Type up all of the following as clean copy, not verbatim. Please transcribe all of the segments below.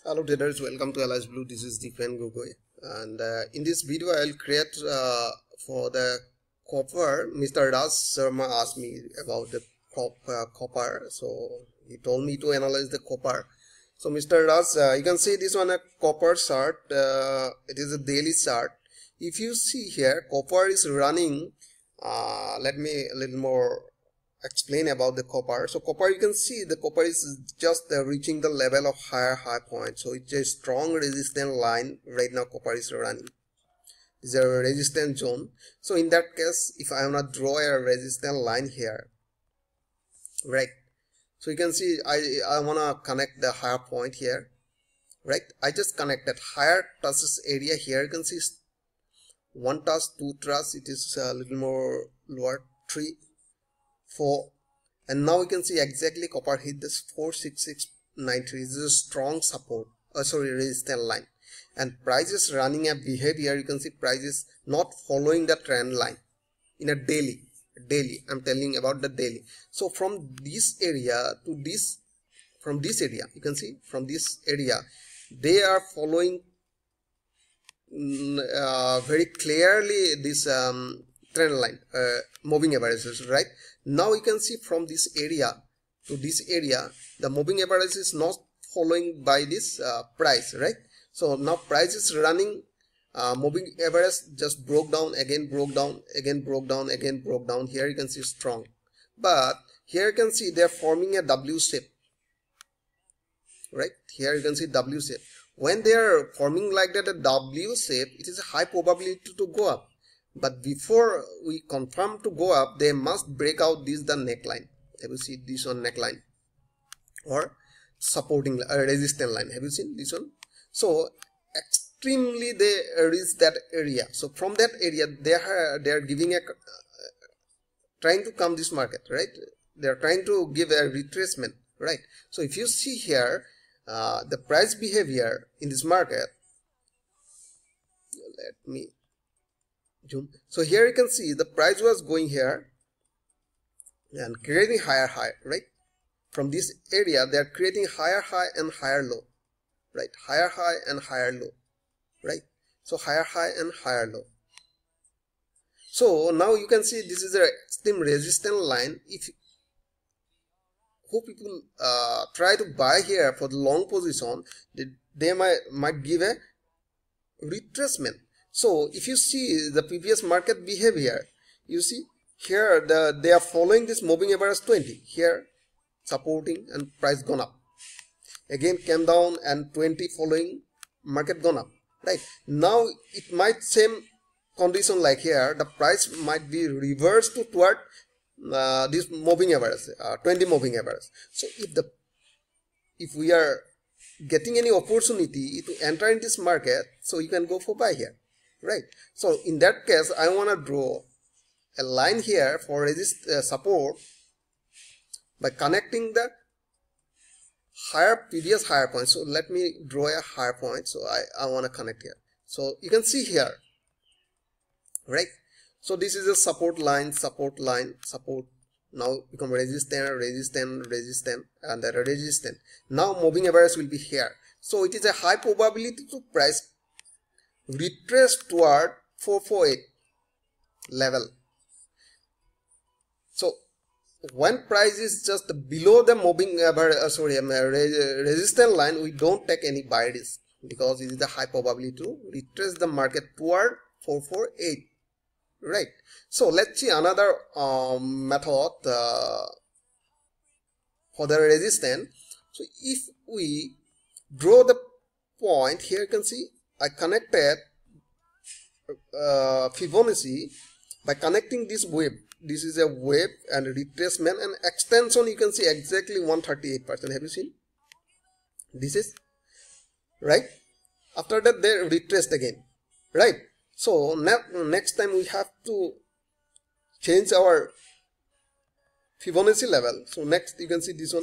Hello traders, welcome to Aliceblue. This is Deepan Gogoi, and in this video I'll create for the copper. Mr. Raj Sharma asked me about the copper, so he told me to analyze the copper. So Mr. Raj, you can see this one a copper chart. It is a daily chart. If you see here, copper is running. Let me a little more explain about the copper. So copper, you can see the copper is just reaching the level of high point. So it's a strong resistance line right now. Copper is running. This is a resistance zone. So in that case, if I want to draw a resistance line here, right? So you can see I want to connect the higher point here, right? I just connected higher touches area here. You can see one touch, two touch. It is a little more lower, 3, 4, and now we can see exactly copper hit this 46693. This is a strong support, resistance line, and price is running a behavior. You can see price is not following the trend line in a daily. I'm telling about the daily. So from this area to this, from this area, you can see from this area they are following very clearly this trend line, moving averages, right? Now you can see from this area to this area, the moving average is not following by this price, right? So now price is running, moving average just broke down, again broke down, again broke down, again broke down. Here you can see strong, but here you can see they are forming a W shape, right? Here you can see W shape. When they are forming like that, a W shape, it is a high probability to go up. But before we confirm to go up, they must break out this the neckline. Have you seen this one neckline or supporting resistance line? Have you seen this one? So extremely they reach that area. So from that area they are giving a trying to come this market, right? They are trying to give a retracement, right? So if you see here the price behavior in this market, let me zoom. So here you can see the price was going here and creating higher high, right? From this area they are creating higher high and higher low, right? Higher high and higher low, right? So higher high and higher low. So now you can see this is a extreme resistance line. If who people try to buy here for the long position, they might give a retracement. So if you see the previous market behavior, you see here they are following this moving average 20, here supporting and price gone up, again came down and 20 following, market gone up, right? Now it might same condition like here, the price might be reversed toward this moving average, 20 moving average. So if we are getting any opportunity to enter in this market, so you can go for buy here, right? So in that case I want to draw a line here for support by connecting the previous higher point. So let me draw a higher point. So I want to connect here. So you can see here, right? So this is a support line, support. Now become resistance, and the resistance. Now moving average will be here. So it is a high probability to price retrace toward 448 level. So when price is just below the moving average, resistance line, we don't take any buy risk because it is the high probability to retrace the market toward 448. Right. So let's see another method for the resistance. So if we draw the point here, you can see I connected Fibonacci by connecting this wave. This is a wave and retracement and extension. You can see exactly 138%. Have you seen? This is right. After that they retraced again, right? So next time we have to change our Fibonacci level. So next you can see this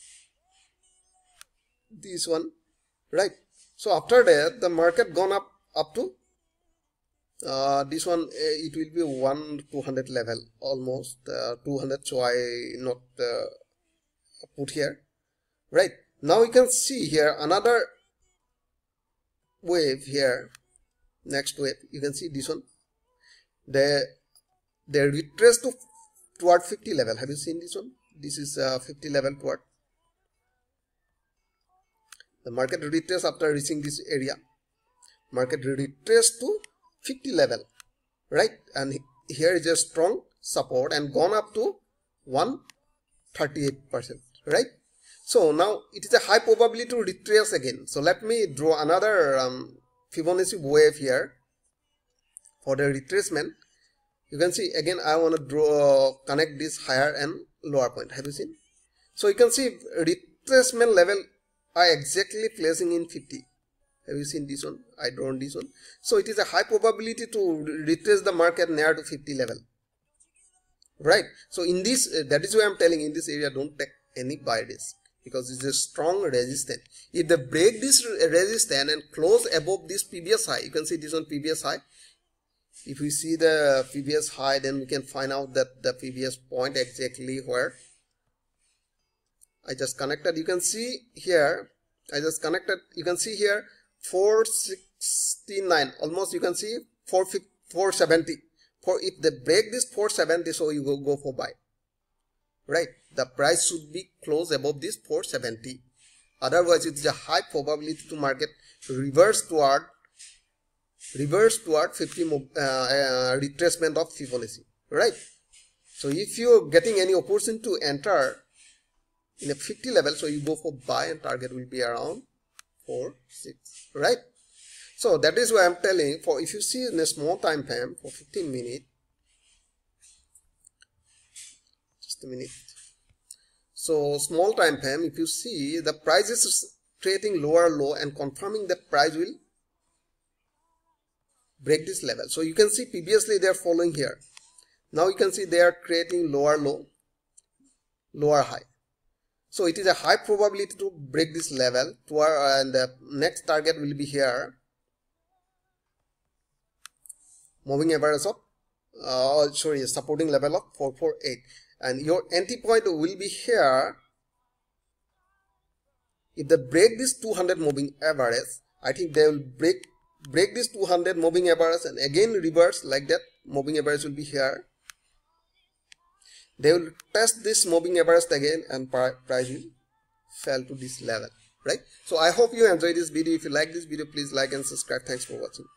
one, right? So after that the market gone up to this one, it will be 200 level, almost 200. So I not put here, right? Now you can see here another wave here, next wave, you can see this one, they retrace toward 50 level. Have you seen this one? This is 50 level toward the market retrace after reaching this area. Market retrace to 50 level, right? And here is a strong support and gone up to 138%, right? So now it is a high probability to retrace again. So let me draw another Fibonacci wave here for the retracement. You can see again I want to connect this higher and lower point. Have you seen? So you can see retracement level are exactly placing in 50. Have you seen this one? I drawn this one. So it is a high probability to retrace the market near to 50 level, right? So in this, that is why I'm telling, in this area don't take any buy risk, because it's a strong resistance. If they break this resistance and close above this previous high, you can see this one previous high. If we see the previous high, then we can find out that the previous point exactly where I just connected. You can see here, I just connected. You can see here 469, almost you can see 470. If they break this 470, so you go for buy, right? The price should be close above this 470. Otherwise, it is a high probability to market reverse toward 50 retracement of Fibonacci, right? So if you are getting any opportunity to enter in a 50 level, so you go for buy and target will be around 4, 6, right? So that is why I'm telling, for if you see in a small time frame for 15 minutes, just a minute. So small time frame, if you see the price is creating lower low and confirming the price will break this level. So you can see previously they are following here. Now you can see they are creating lower low, lower high. So it is a high probability to break this level to our, and the next target will be here. Moving average of supporting level of 448, and your entry point will be here. If they break this 200 moving average, I think they will break this 200 moving average and again reverse like that. Moving average will be here. They will test this moving average again and price will fall to this level, right? So I hope you enjoyed this video. If you like this video, please like and subscribe. Thanks for watching.